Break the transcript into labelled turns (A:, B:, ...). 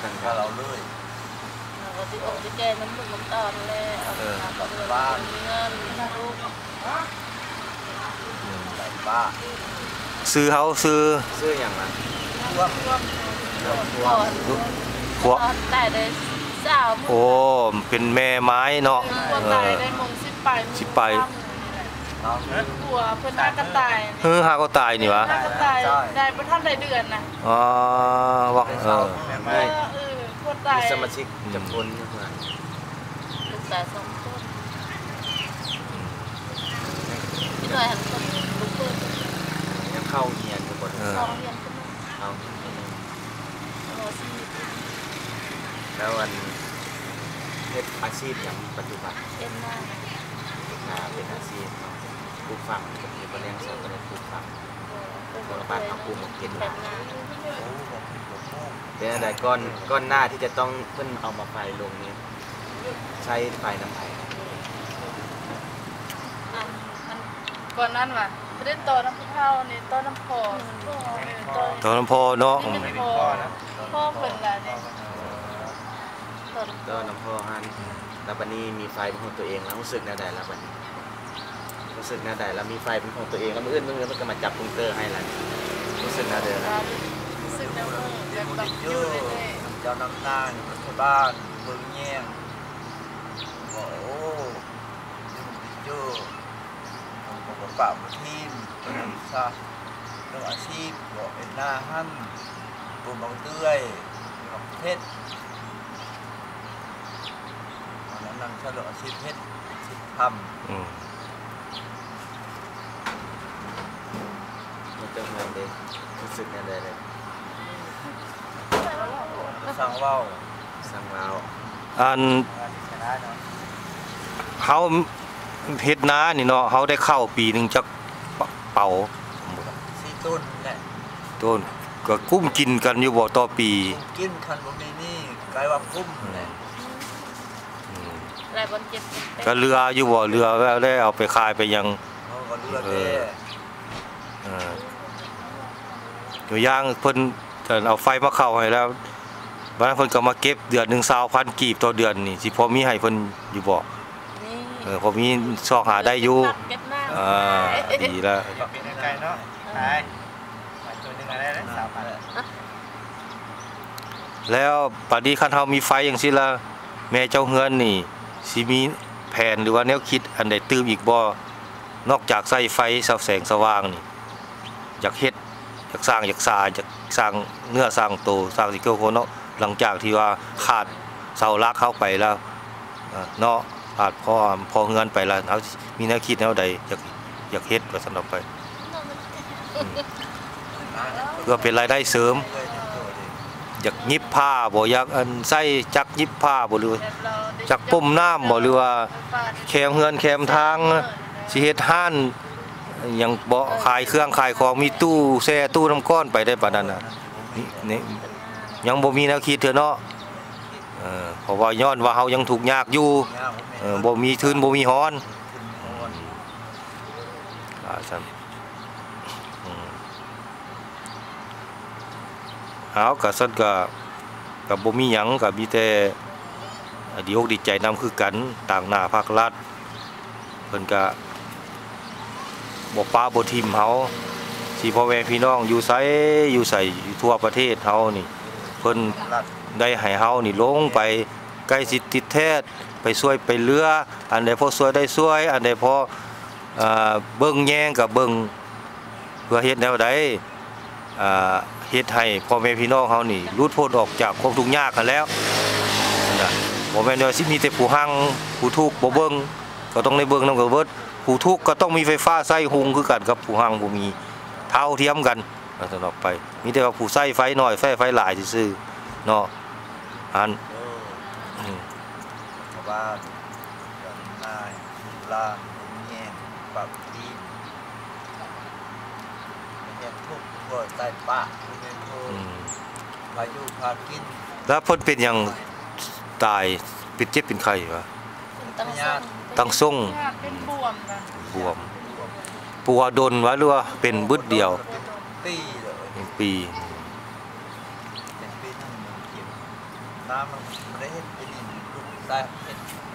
A: ดังเราเลย
B: เราที่อกที่แกน้ำลูกน้ำตาลแล้วเอาไปบ้านเงินลูก
A: บ้า
C: ซื้อเขาซื้อ
A: อย่างไร
C: พวก
B: แต่ได้สาว
C: โอ้เป็นแม่ไม้เนาะ
B: ได้มงสิบไปหัวเพื่อนหน้ากระต่าย
C: หาก็ตายนี่วะ
B: กระต่ายได้ประทับได้เดือนนะ
C: อ๋อว่า
B: พวกตาย
A: สมาชิกจำนวนเท่าไหร่
B: ลูกสาว2 คนที่หน่อยหันคนลูกเพื่อน
A: ยังเข้าเงียนทุกคน
B: เข้าเงียนคน
A: เข้าแล้ววันเฮ็ดอาชีพอย่างปัจจุบัน
B: เป็นหน้า
A: เป็นอาชีพปลูกฝังมีประเด็นเสริมประเด็นปลูกฝังตัวละบาททำปลูกหมกกินเป็นอะไรก้อนหน้าที่จะต้องเพิ่นเอามาไฟลงนี้ใช้ไฟน้ำไผ่
B: ก่อนนั้นว่ะไม่ได้ต่อน้ำเผานี่ต่อน้ำพอ
C: ต่อน้ำพอเนาะ
B: พ่อเป็นอะไรเนี่ย
A: ต่อน้ำพอฮันแล้ววันนี้มีไฟเป็นของตัวเองแล้วรู้สึกแน่ใดแล้ววันนี้รู้สึกแน่ใดแล้วมีไฟเป็นของตัวเองแล้วมืออื่นมันก็มาจับพุงเตอร์ให้แล้วรู้สึกแน่ใดแล้ว
B: รู้สึกแน่ว่าอยากแบบยืดเลย
A: เจ้าน้ำหน้าที่บ้านเบิ่งแย่งโอ้ยืดผมปะมาทีมซะเรื่องอาชีพบอกเป็นหน้าหั่นปุ่มบางเตื้อยของเพชรนั่งเฉลิมอาชีพเพชรสิทำมันจะเงินเด็กรู้สึกยังไงเลยสั่งว่าว
C: อันเขาเฮ็ดนานี่เนาะเขาได้เข้าปีหนึ่งจักเป่า
A: 4 ต้นแหละ
C: ต้นก็กุ้มกินกันอยู่บ่ต่อปี
A: กินคันบ่มีนี่กลายว่ากุ้มแหละ
C: ก็เรืออยู่บ่เรือแล้วได้เอาไปขายไปยังตัวย่างเพิ่นเอาไฟมาเข้าให้แล้วบางเพิ่นก็มาเก็บเดือนนึง20,000 กีบต่อเดือนนี่สิพอมีให้เพิ่นอยู่บ่พอมีซอกหาได้อยู่ดีแล้ว
A: ไกลเนาะขายตัวนึงอะไรได้3,000
C: แล้วปานนี้คันเฮามีไฟจังซี่ล่ะแม่เจ้าเฮือนนี่สิมีแผนหรือว่าแนวคิดอันใดตื่มอีกบ่นอกจากใส่ไฟแสงสว่างนี่อยากเฮ็ดอยากสร้างอยากสร้างเนื้อสร้างโตสร้างสิเกี่ยวกับเนาะหลังจากที่ว่าขาดเสาหลักเข้าไปแล้วเนาะขาดพอเงินไปแล้วเฮามีแนวคิดแนวใดอยากเฮ็ดว่าซั่นออกไปเพื่อเป็นรายได้เสริมอยากยิบผ้าบ่อยากอันใส่จักยิบผ้าบ่หรือจักปุ่มน้ำบ่หรือว่าแคมเฮือนแคมทางสิเฮ็ดห้านยังบ่ขายเครื่องขายของมีตู้แช่ตู้น้ำก้อนไปได้ปานนั้นน่ะนี่ยังบ่มีแนวคิดเถอะเนาะเพราะว่าย้อนว่าเฮายังทุกข์ยากอยู่บ่มีทุนบ่มีฮ้อนเอาก็ซั่นก็บ่มีหยังก็มีแต่ดีอกดีใจนำคือกันต่างหน้าภาครัฐเพิ่นก็บ่ป้าบ่ทิ่มเฮาสิพ่อแม่พี่น้องอยู่ไสอยู่ทั่วประเทศเฮานี่เพิ่นได้ให้เฮานี่ลงไปใกล้สิติดแท้ไปช่วยไปเรืออันใดพอช่วยได้ช่วยอันใดพอเบิ่งแยงก็เบิ่งเพื่อเฮ็ดแนวใดเฮ็ดให้พ่อแม่พี่น้องเฮานี่หลุดพ้นออกจากความทุกข์ยากกันแล้วบ่แม่นว่าสิมีแต่ผู้หังผู้ทุกข์บ่เบิ่งก็ต้องได้เบิ่งนำกันเบิดผู้ทุกข์ก็ต้องมีไฟฟ้าใช้หุงคือกันกับผู้หังบ่มีเท่าเทียมกันตลอดไปมีแต่ว่าผู้ใช้ไฟน้อยไฟหลายซื่อๆเนาะอัน
A: บ้านนายลาแง่ปักทีแง่ทุกข์ก็ใต้ปะพายุพากิน
C: แล้วเพิ่นเป็นหยังตายเป็นเจ็บเป็นไข้วะตั้งทรง
B: เป็นบวม
C: ปัวดนวะหรือว่าเป็นบึดเดียว
A: ปีเลย
C: ปี
D: น้ำมันไม่ได้เห็นไปดินลูกได้เห็น